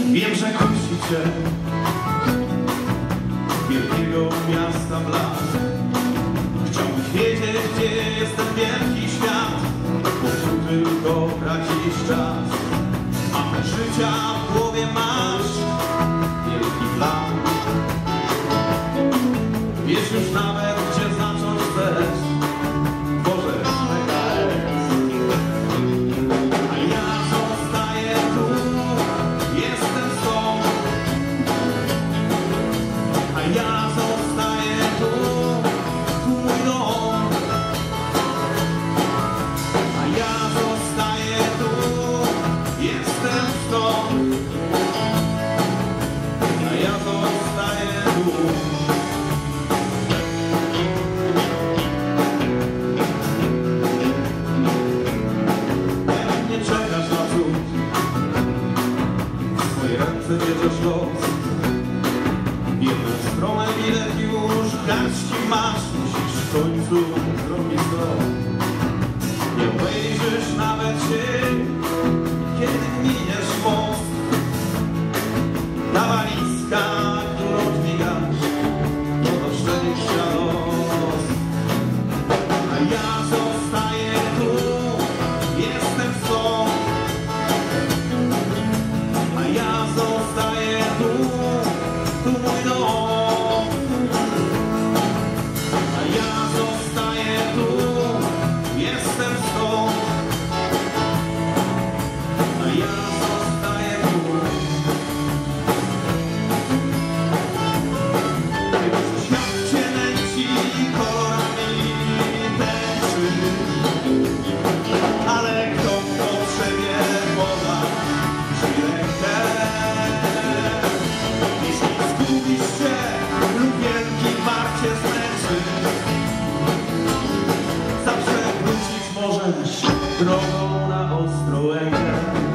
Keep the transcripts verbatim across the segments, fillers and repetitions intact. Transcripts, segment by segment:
Wiem, że kusi cię wielkiego miasta blask. Chciałbyś wiedzieć, gdzie jest ten wielki świat, bo tu tylko tracisz czas. A życia w głowie masz wielki plan. Wiesz już nawet, gdzie zacząć chcesz. Boże, P K S. A ja zostaję tu, jestem stąd. A ja zostaję tu, tu mój dom. A ja zostaję tu, jestem stąd. A ja zostaję tu. Nie czekasz na cud, w swoje ręce bierzesz los. Jedną stronę bilet już w garści masz, musisz w końcu zrobić to. Nie obejrzysz nawet się, kiedy miniesz most. Ta walizka, którą dźwigasz, to do szczęścia los. A ja zostaję tu, jestem stąd. A ja zostaję tu, tu mój dom. A ja zostaję tu, jestem stąd. A ja zostaję tu. Świat cię nęci kolorami tęczy, ale kto w potrzebie poda ci rękę. Jeśli zgubisz się lub wielki mar cię zmęczy, zawsze wrócić możesz drogą na Ostrołękę.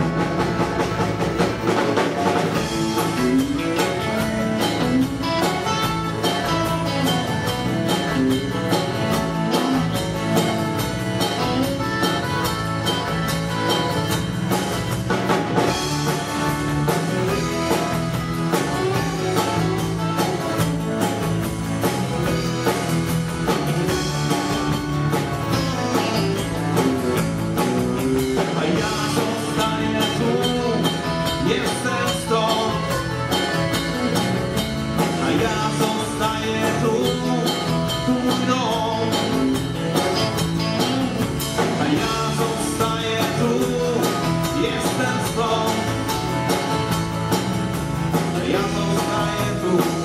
A ja zostaję tu, jestem stąd. A ja zostaję tu, tu mój dom. A ja zostaję tu, jestem stąd. A ja zostaję tu.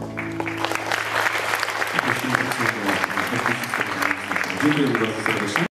Dziękuję bardzo serdecznie.